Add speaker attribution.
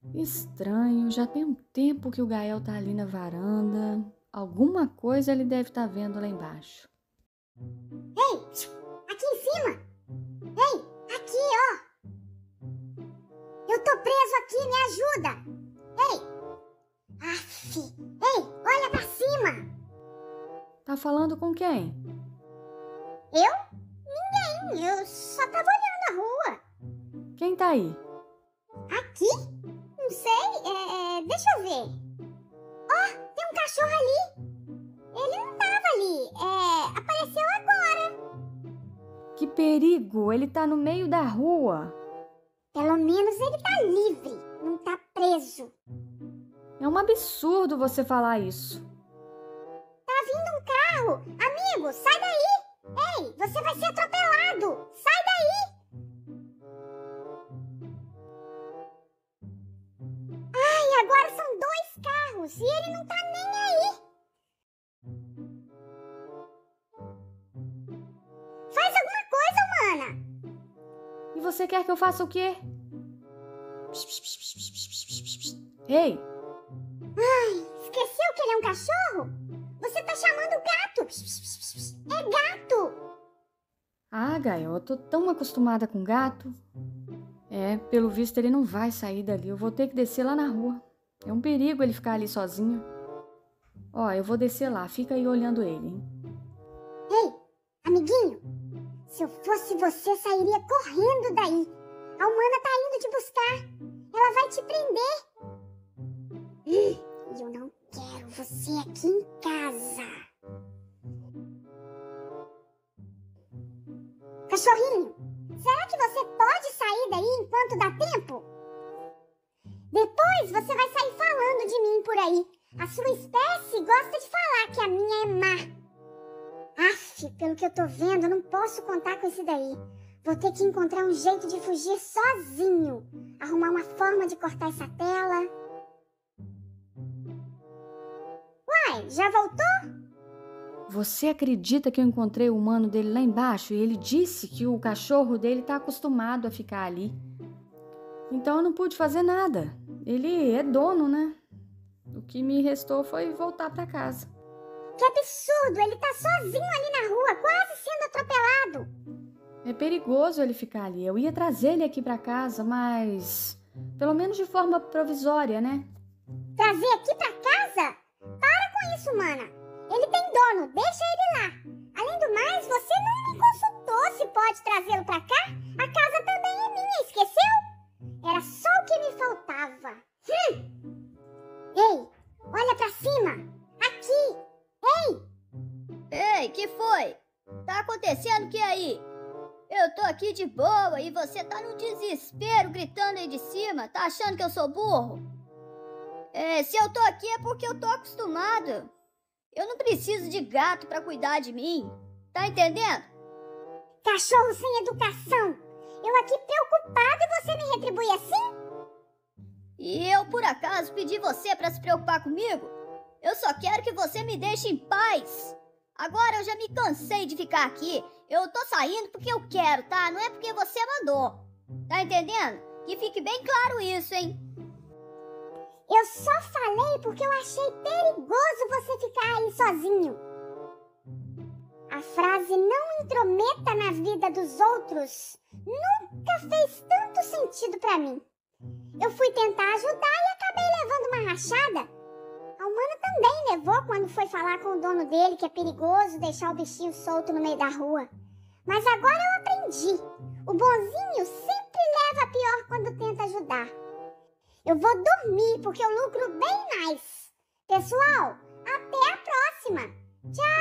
Speaker 1: Estranho, já tem um tempo que o Gael tá ali na varanda. Alguma coisa ele deve estar vendo lá embaixo.
Speaker 2: Ei, aqui em cima! Ei, aqui, ó! Eu tô preso aqui, me ajuda! Ei! Aff! Ei, olha pra cima!
Speaker 1: Tá falando com quem?
Speaker 2: Eu? Ninguém, eu só tava olhando a rua.
Speaker 1: Quem tá aí?
Speaker 2: Aqui? Não sei, deixa eu ver. Ó, tem um cachorro ali. Ele não tava ali, apareceu agora.
Speaker 1: Que perigo! Ele tá no meio da rua.
Speaker 2: Pelo menos ele tá livre, não tá preso.
Speaker 1: É um absurdo você falar isso.
Speaker 2: Tá vindo um carro. Amigo, sai daí. Ei, você vai ser atropelado. Sai daí. Ai, agora são 2 carros e ele não tá nem aí. Faz alguma coisa, humana.
Speaker 1: E você quer que eu faça o quê? Ei,
Speaker 2: Esqueceu que ele é um cachorro? Você tá chamando o gato. É gato.
Speaker 1: ah, Gael, eu tô tão acostumada com gato. Pelo visto ele não vai sair dali. Eu vou ter que descer lá na rua. É um perigo ele ficar ali sozinho. Ó, eu vou descer lá. Fica aí olhando ele, hein?
Speaker 2: Ei, amiguinho. Se eu fosse você, sairia correndo daí. A humana tá indo te buscar. Ela vai te prender. E eu não quero você aqui em casa. Cachorrinho, será que você pode sair daí enquanto dá tempo? Depois você vai sair falando de mim por aí. A sua espécie gosta de falar que a minha é má. Aff, pelo que eu tô vendo, eu não posso contar com esse daí. Vou ter que encontrar um jeito de fugir sozinho. Arrumar uma forma de cortar essa tela. Uai, já voltou?
Speaker 1: Você acredita que eu encontrei o humano dele lá embaixo e ele disse que o cachorro dele tá acostumado a ficar ali? Então eu não pude fazer nada. Ele é dono, né? O que me restou foi voltar pra casa.
Speaker 2: Que absurdo, ele tá sozinho ali na rua, quase sendo atropelado.
Speaker 1: É perigoso ele ficar ali. Eu ia trazer ele aqui pra casa, mas pelo menos de forma provisória, né?
Speaker 2: Trazer aqui pra casa? Para com isso, mana. Ele tem dono, deixa ele lá. Além do mais, você não me consultou se pode trazê-lo pra cá? A casa também é minha, esqueceu? Era só o que me faltava. Ei, olha pra cima. Aqui.
Speaker 3: Ei, que foi? Tá acontecendo o que aí? Eu tô aqui de boa e você tá no desespero gritando aí de cima. Tá achando que eu sou burro? Se eu tô aqui é porque eu tô acostumado. Eu não preciso de gato pra cuidar de mim. Tá entendendo?
Speaker 2: Cachorro sem educação. Eu aqui preocupada e você me retribui assim?
Speaker 3: E eu, por acaso, pedi você pra se preocupar comigo? Eu só quero que você me deixe em paz. Agora eu já me cansei de ficar aqui. Eu tô saindo porque eu quero, tá? Não é porque você mandou. Tá entendendo? Que fique bem claro isso, hein?
Speaker 2: Eu só falei porque eu achei perigoso você ficar aí sozinho. A frase "não intrometa na vida dos outros" nunca fez tanto sentido pra mim. Eu fui tentar ajudar e acabei levando uma rachada. A humana também levou quando foi falar com o dono dele que é perigoso deixar o bichinho solto no meio da rua. Mas agora eu aprendi. O bonzinho sempre leva a pior quando tenta ajudar. Eu vou dormir porque eu lucro bem mais. Pessoal, até a próxima. Tchau!